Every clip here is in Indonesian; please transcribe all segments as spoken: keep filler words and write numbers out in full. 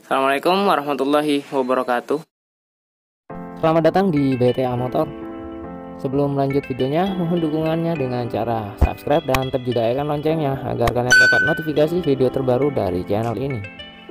Assalamualaikum warahmatullahi wabarakatuh. Selamat datang di B T A Motor. Sebelum lanjut videonya, mohon dukungannya dengan cara subscribe dan tap juga icon loncengnya agar kalian dapat notifikasi video terbaru dari channel ini.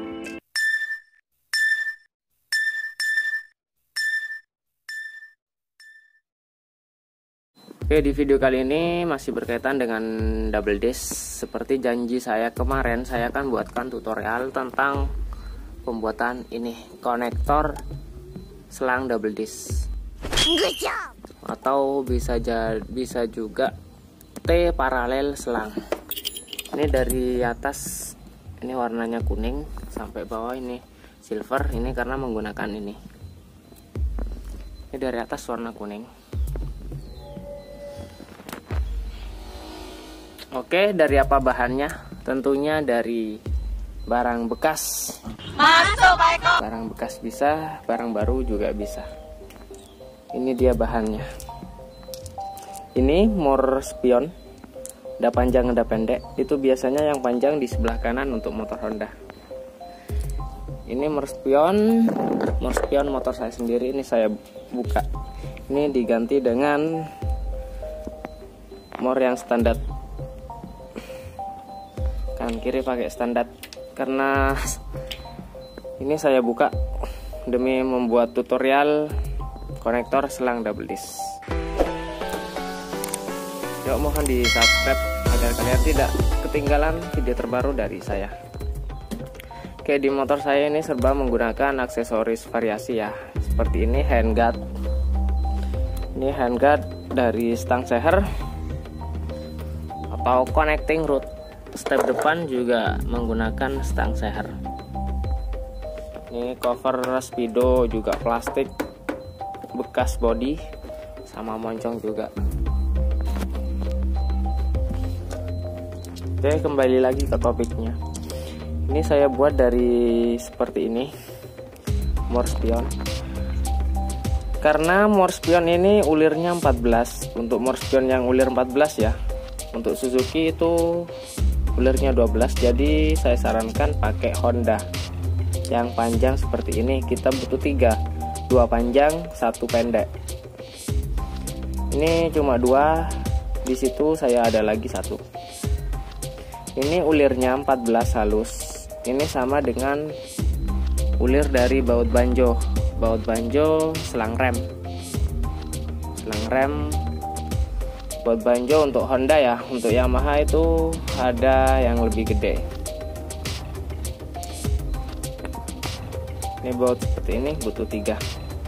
Oke, di video kali ini masih berkaitan dengan double disc. Seperti janji saya kemarin, saya akan buatkan tutorial tentang pembuatan ini, konektor selang double disc, atau bisa jadi bisa juga T paralel selang. Ini dari atas, ini warnanya kuning sampai bawah ini silver, ini karena menggunakan ini. Ini dari atas warna kuning. Oke, dari apa bahannya? Tentunya dari barang bekas. Masuk, Pak Eko. Barang bekas bisa, barang baru juga bisa. Ini dia bahannya. Ini mor spion, ada panjang ada pendek. Itu biasanya yang panjang di sebelah kanan untuk motor Honda. Ini mor spion, mor spion motor saya sendiri. Ini saya buka. Ini diganti dengan mor yang standar. Kanan kiri pakai standar. Karena ini saya buka demi membuat tutorial konektor selang double disc. Yuk, mohon di subscribe agar kalian tidak ketinggalan video terbaru dari saya. Oke, di motor saya ini serba menggunakan aksesoris variasi ya. Seperti ini handguard. Ini handguard dari stang seher atau connecting rod. Step depan juga menggunakan stang seher. Ini cover speedo juga plastik bekas body sama moncong juga. Oke, kembali lagi ke topiknya. Ini saya buat dari seperti ini, mor spion. Karena mor spion ini ulirnya empat belas. Untuk mor spion yang ulir empat belas ya. Untuk Suzuki itu ulirnya dua belas, jadi saya sarankan pakai Honda yang panjang seperti ini. Kita butuh tiga, dua panjang satu pendek. Ini cuma dua, di situ saya ada lagi satu. Ini ulirnya empat belas halus. Ini sama dengan ulir dari baut banjo, baut banjo selang rem, selang rem. Baut banjo untuk Honda ya, untuk Yamaha itu ada yang lebih gede. Ini baut seperti ini butuh tiga.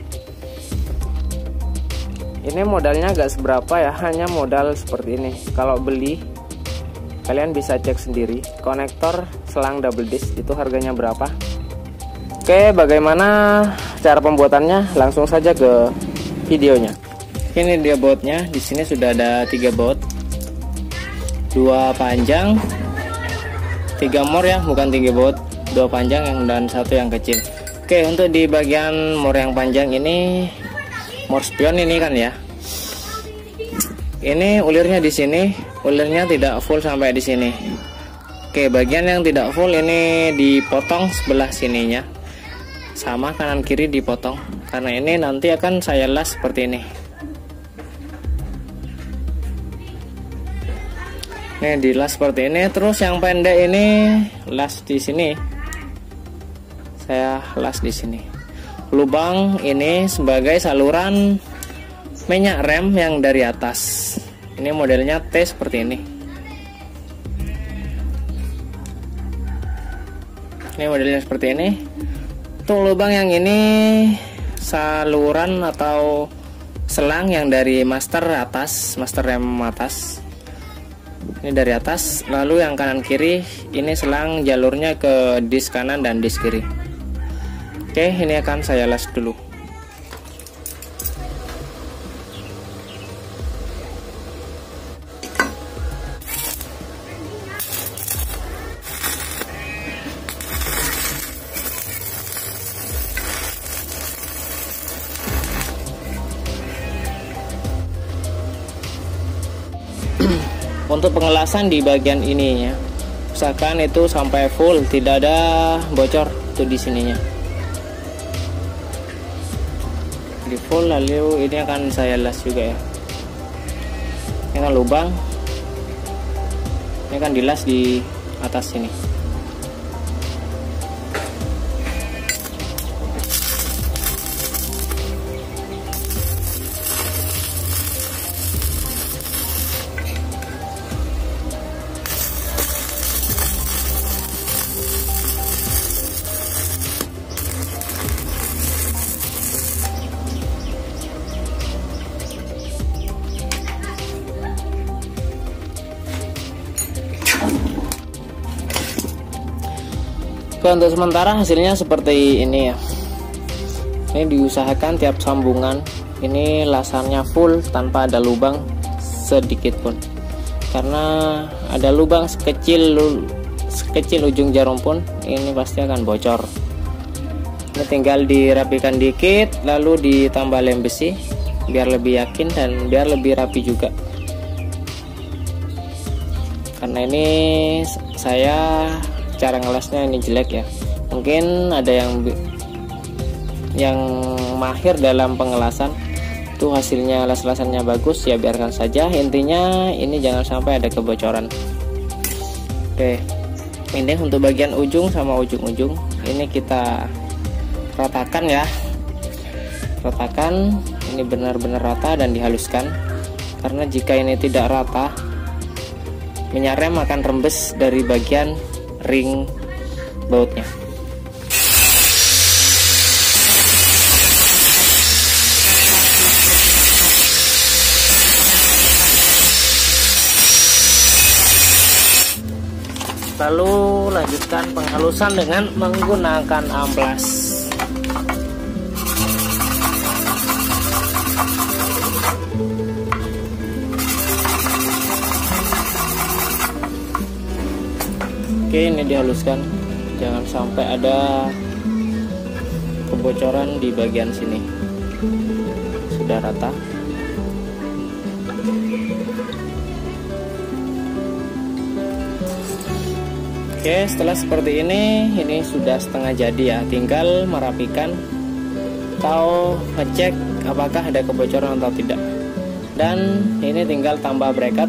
Ini modalnya agak seberapa ya, hanya modal seperti ini. Kalau beli kalian bisa cek sendiri. Konektor selang double disc itu harganya berapa. Oke, bagaimana cara pembuatannya? Langsung saja ke videonya. Ini dia bautnya. Di sini sudah ada tiga baut, dua panjang, tiga mor ya, bukan tiga baut, dua panjang yang dan satu yang kecil. Oke, untuk di bagian mor yang panjang ini, mor spion ini kan ya. Ini ulirnya di sini, ulirnya tidak full sampai di sini. Oke, bagian yang tidak full ini dipotong sebelah sininya, sama kanan kiri dipotong. Karena ini nanti akan saya las seperti ini. Nih, dilas seperti ini. Terus yang pendek ini las di sini. Saya las di sini. Lubang ini sebagai saluran minyak rem yang dari atas. Ini modelnya T seperti ini. Ini modelnya seperti ini. Untuk lubang yang ini saluran atau selang yang dari master atas, master rem atas. Ini dari atas, lalu yang kanan kiri ini selang jalurnya ke disk kanan dan disk kiri. Oke, ini akan saya las dulu. Untuk pengelasan di bagian ininya paksakan itu sampai full, tidak ada bocor tuh di sininya. Di full, lalu ini akan saya las juga ya. Ini kan lubang, ini kan dilas di atas sini. Oke, untuk sementara hasilnya seperti ini ya. Ini diusahakan tiap sambungan ini lasannya full tanpa ada lubang sedikit pun, karena ada lubang sekecil sekecil ujung jarum pun ini pasti akan bocor. Ini tinggal dirapikan dikit lalu ditambah lem besi biar lebih yakin dan biar lebih rapi juga. Karena ini saya cara ngelasnya ini jelek ya, mungkin ada yang yang mahir dalam pengelasan itu hasilnya las-lasannya bagus ya, biarkan saja. Intinya ini jangan sampai ada kebocoran. Oke, ini untuk bagian ujung sama ujung-ujung ini kita ratakan ya, ratakan ini benar-benar rata dan dihaluskan, karena jika ini tidak rata minyak rem akan rembes dari bagian ring bautnya. Lalu lanjutkan penghalusan dengan menggunakan amplas. Oke, ini dihaluskan, jangan sampai ada kebocoran di bagian sini. Sudah rata. Oke, setelah seperti ini, ini sudah setengah jadi ya. Tinggal merapikan atau ngecek apakah ada kebocoran atau tidak. Dan ini tinggal tambah bracket.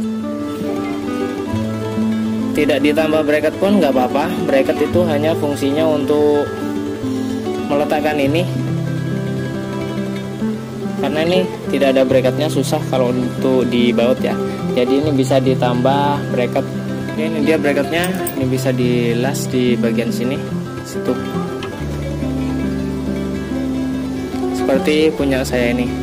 Tidak ditambah bracket pun nggak apa-apa. Bracket itu hanya fungsinya untuk meletakkan ini, karena ini tidak ada bracketnya, susah kalau untuk dibaut ya. Jadi ini bisa ditambah bracket. Ini dia bracketnya, ini bisa dilas di bagian sini, situ. Seperti punya saya ini.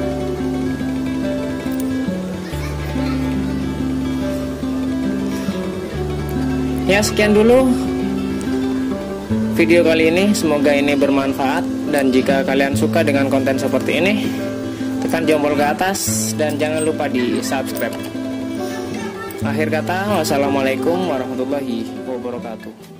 Ya, sekian dulu video kali ini, semoga ini bermanfaat, dan jika kalian suka dengan konten seperti ini, tekan jempol ke atas dan jangan lupa di subscribe. Akhir kata, wassalamualaikum warahmatullahi wabarakatuh.